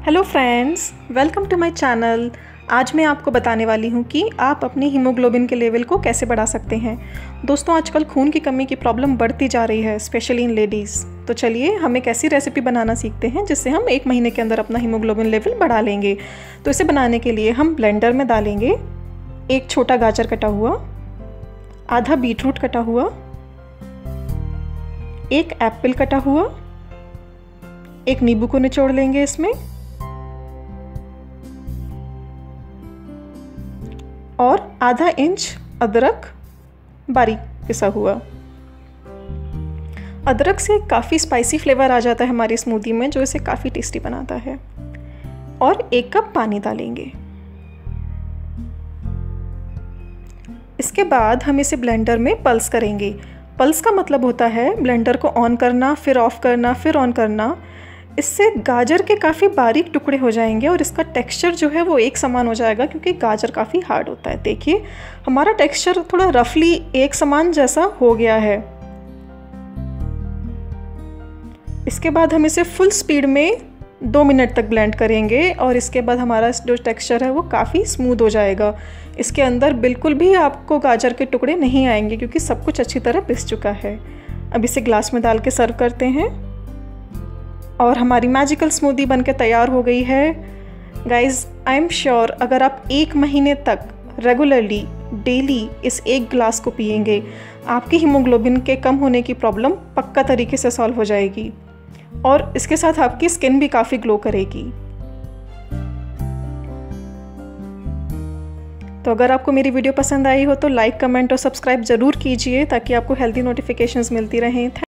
Hello friends, welcome to my channel. आज मैं आपको बताने वाली हूँ कि आप अपनी हीमोग्लोबिन के लेवल को कैसे बढ़ा सकते हैं। दोस्तों, आजकल खून की कमी की प्रॉब्लम बढ़ती जा रही है, स्पेशली इन लेडीज़। तो चलिए हम एक ऐसी रेसिपी बनाना सीखते हैं जिससे हम 1 महीने के अंदर अपना हीमोग्लोबिन लेवल बढ़ा लेंगे। तो इसे बनाने के लिए हम ब्लेंडर में डालेंगे 1 छोटा गाजर कटा हुआ, आधा बीटरूट कटा हुआ, 1 एप्पल कटा हुआ, 1 नींबू को निचोड़ लेंगे इसमें, और आधा इंच अदरक बारीक पिसा हुआ। अदरक से काफ़ी स्पाइसी फ्लेवर आ जाता है हमारी स्मूदी में, जो इसे काफ़ी टेस्टी बनाता है। और 1 कप पानी डालेंगे। इसके बाद हम इसे ब्लेंडर में पल्स करेंगे। पल्स का मतलब होता है ब्लेंडर को ऑन करना, फिर ऑफ करना, फिर ऑन करना। इससे गाजर के काफ़ी बारीक टुकड़े हो जाएंगे और इसका टेक्सचर जो है वो एक समान हो जाएगा, क्योंकि गाजर काफ़ी हार्ड होता है। देखिए हमारा टेक्सचर थोड़ा रफली एक समान जैसा हो गया है। इसके बाद हम इसे फुल स्पीड में 2 मिनट तक ब्लेंड करेंगे और इसके बाद हमारा जो टेक्सचर है वो काफ़ी स्मूथ हो जाएगा। इसके अंदर बिल्कुल भी आपको गाजर के टुकड़े नहीं आएंगे, क्योंकि सब कुछ अच्छी तरह पिस चुका है। अब इसे ग्लास में डाल के सर्व करते हैं और हमारी मैजिकल स्मूदी बनके तैयार हो गई है। गाइज, आई एम श्योर अगर आप 1 महीने तक रेगुलरली डेली इस 1 ग्लास को पिएंगे, आपकी हीमोग्लोबिन के कम होने की प्रॉब्लम पक्का तरीके से सॉल्व हो जाएगी और इसके साथ आपकी स्किन भी काफ़ी ग्लो करेगी। तो अगर आपको मेरी वीडियो पसंद आई हो तो लाइक, कमेंट और सब्सक्राइब ज़रूर कीजिए, ताकि आपको हेल्दी नोटिफिकेशंस मिलती रहें।